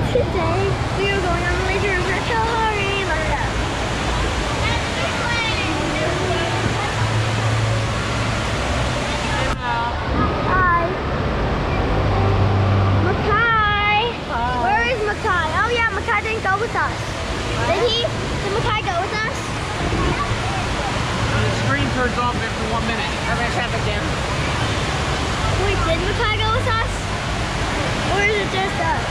Today we are going on the lazy river at Kalahari. Look at that. Hi. Makai. Hi. Where is Makai? Oh yeah, Makai didn't go with us. Did he? Did Makai go with us? The screen turns off after 1 minute. Everybody's having again. Wait, did Makai go with us? Or is it just us?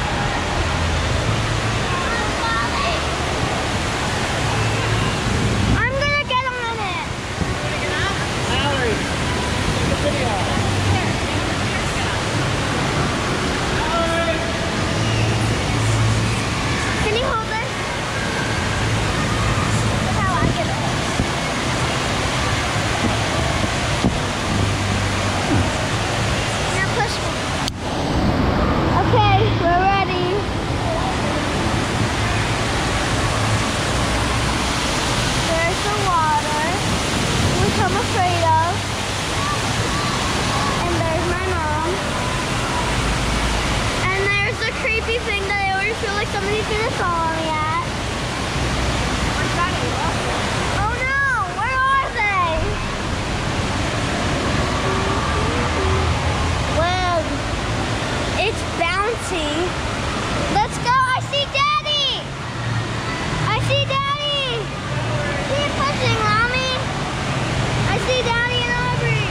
I'm gonna get on it. Mallory, take a video. Can you hold this? That's how I get it. Now push me. Okay, we're ready. There's the water, which I'm afraid of. And there's my mom. And there's the creepy thing that I always feel like somebody's gonna follow me at. Oh no, where are they? Whoa, it's bouncy. Let's go, I see Daddy! I see Daddy! Keep pushing, Mommy! I see Daddy and Aubrey!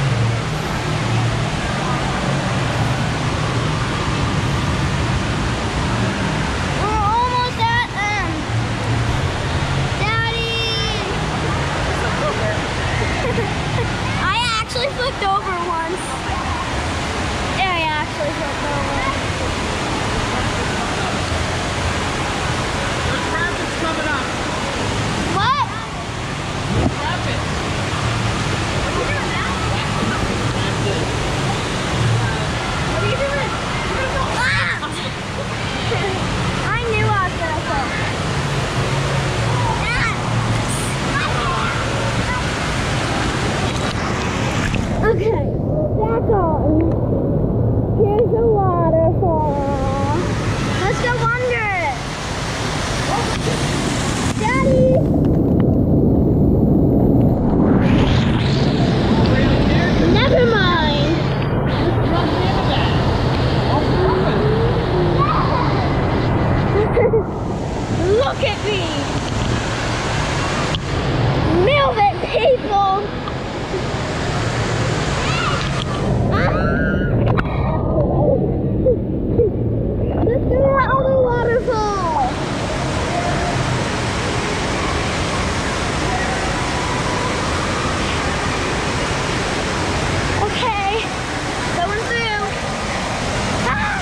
We're almost at them! Daddy! I actually flipped over once. Yeah, I actually flipped over. There's rapids coming up. What? Rapids. What are you doing now? What are you doing? You're gonna go. Ah! I knew I was gonna fall. Okay, back on. Here's a waterfall. Let's go under it. Daddy! Never mind. Look at me. Move it, people. Let's go to that other waterfall. Okay, going through. Ah!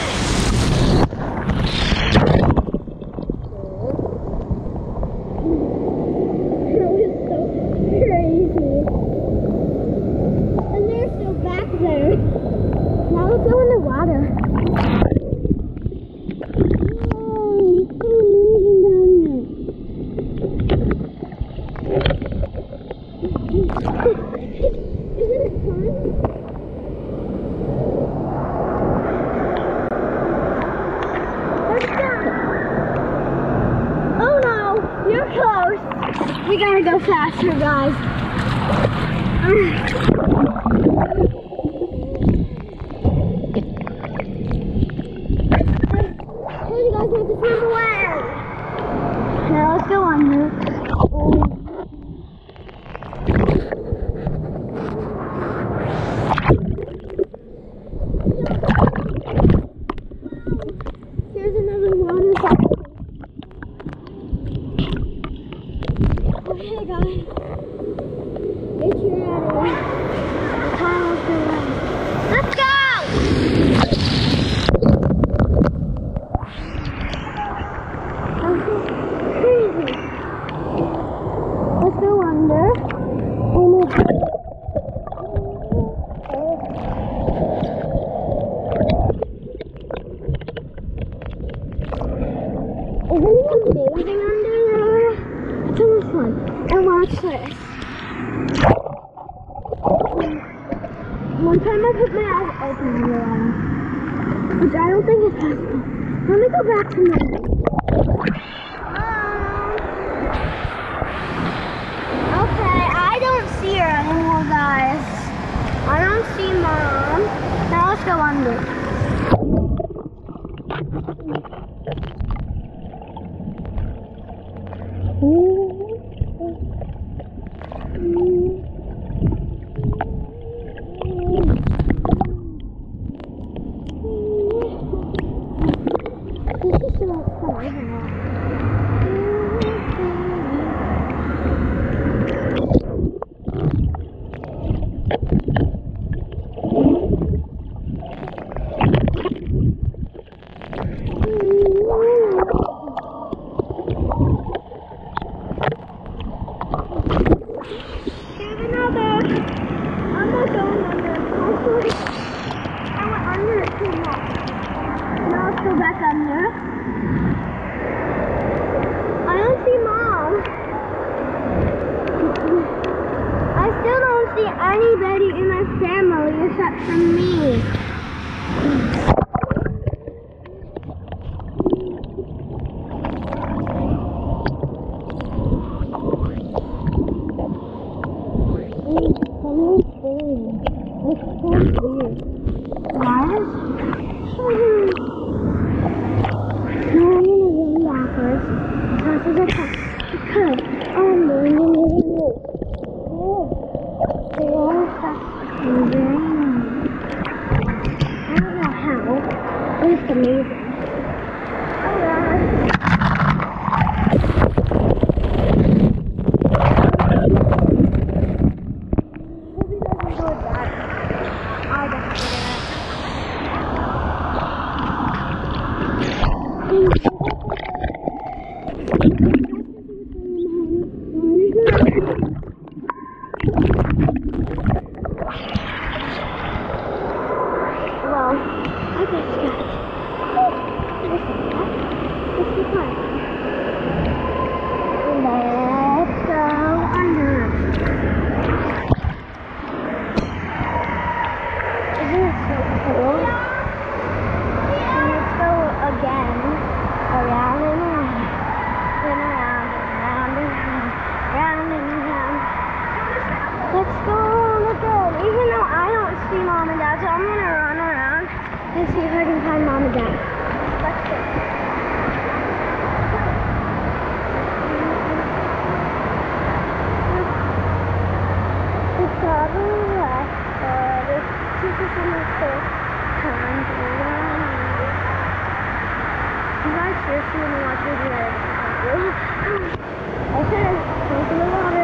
That was so crazy. And they're still back there. Now let's go in the water. Whoa, it's so amazing down there. Isn't it fun? Let's go. Oh no, you're close. We gotta go faster, guys. You guys have to swim away. Now let's go under. Here's another waterfall. Okay, guys. Get your out of here. The tunnel's going. Let's go! Crazy. Let's go under. Is anyone bathing under there? It's almost fun. And watch this. One time I put my eyes open under water, which I don't think is possible. Let me go back to my. Okay, I don't see her anymore, guys. I don't see Mom. Now let's go under. Anybody in my family except for me. It's amazing. Let's see if I can find Mom and Dad. Let's go. It's probably like this super summer time. You guys seriously want to watch this video? Okay, come to the water.